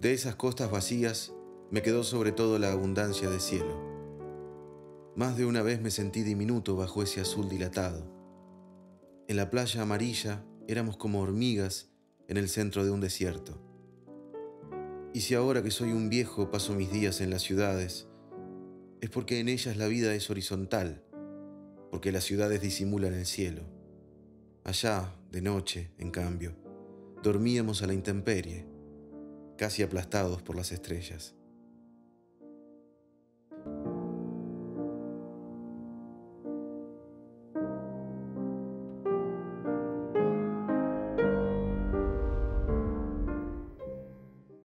De esas costas vacías me quedó sobre todo la abundancia de cielo. Más de una vez me sentí diminuto bajo ese azul dilatado. En la playa amarilla éramos como hormigas en el centro de un desierto. Y si ahora que soy un viejo paso mis días en las ciudades, es porque en ellas la vida es horizontal, porque las ciudades disimulan el cielo. Allá, de noche, en cambio, dormíamos a la intemperie, casi aplastados por las estrellas.